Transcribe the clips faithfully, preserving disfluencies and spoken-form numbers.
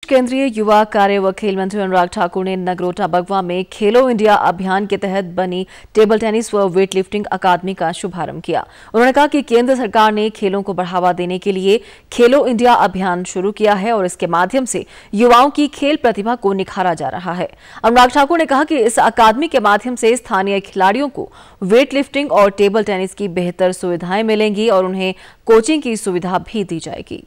केंद्रीय युवा कार्य व खेल मंत्री अनुराग ठाकुर ने नगरोटा बगवा में खेलो इंडिया अभियान के तहत बनी टेबल टेनिस व वेट लिफ्टिंग अकादमी का शुभारंभ किया। उन्होंने कहा कि केंद्र सरकार ने खेलों को बढ़ावा देने के लिए खेलो इंडिया अभियान शुरू किया है और इसके माध्यम से युवाओं की खेल प्रतिभा को निखारा जा रहा है। अनुराग ठाकुर ने कहा कि इस अकादमी के माध्यम से स्थानीय खिलाड़ियों को वेट लिफ्टिंग और टेबल टेनिस की बेहतर सुविधाएं मिलेंगी और उन्हें कोचिंग की सुविधा भी दी जाएगी।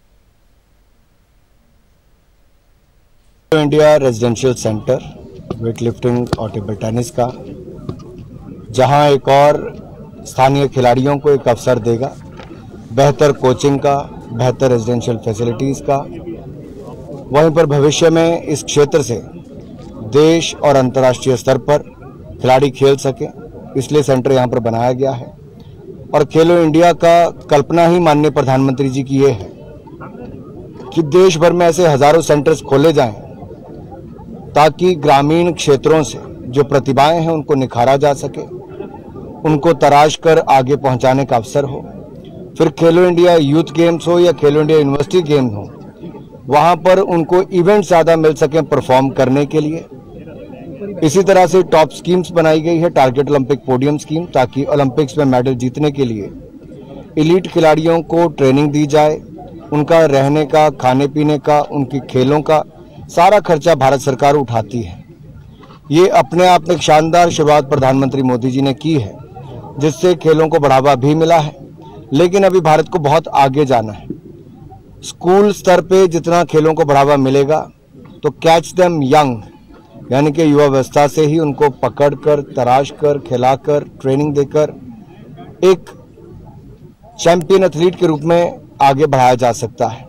India residential centre weight lifting और टेबल टेनिस का, जहां एक और स्थानीय खिलाड़ियों को एक अवसर देगा बेहतर कोचिंग का, बेहतर रेजिडेंशियल फैसिलिटीज़ का। वहीं पर भविष्य में इस क्षेत्र से देश और अंतर्राष्ट्रीय स्तर पर खिलाड़ी खेल सकें, इसलिए सेंटर यहां पर बनाया गया है। और खेलो इंडिया का कल्पना ही माननीय प्रधानमंत्री जी की ये है कि देश भर में ऐसे हजारों सेंटर्स खोले जाएं ताकि ग्रामीण क्षेत्रों से जो प्रतिभाएं हैं उनको निखारा जा सके, उनको तराश कर आगे पहुंचाने का अवसर हो। फिर खेलो इंडिया यूथ गेम्स हो या खेलो इंडिया यूनिवर्सिटी गेम्स हो, वहां पर उनको इवेंट ज़्यादा मिल सकें परफॉर्म करने के लिए। इसी तरह से टॉप स्कीम्स बनाई गई है, टारगेट ओलंपिक पोडियम स्कीम, ताकि ओलंपिक्स में मेडल जीतने के लिए एलीट खिलाड़ियों को ट्रेनिंग दी जाए। उनका रहने का, खाने पीने का, उनकी खेलों का सारा खर्चा भारत सरकार उठाती है। ये अपने आप में एक शानदार शुरुआत प्रधानमंत्री मोदी जी ने की है, जिससे खेलों को बढ़ावा भी मिला है। लेकिन अभी भारत को बहुत आगे जाना है। स्कूल स्तर पे जितना खेलों को बढ़ावा मिलेगा तो कैच देम यंग, यानी कि युवावस्था से ही उनको पकड़कर, तराश कर, खिलाकर, ट्रेनिंग देकर एक चैंपियन एथलीट के रूप में आगे बढ़ाया जा सकता है।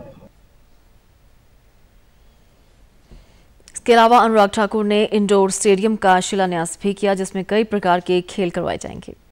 इसके अलावा अनुराग ठाकुर ने इंडोर स्टेडियम का शिलान्यास भी किया, जिसमें कई प्रकार के खेल करवाए जाएंगे।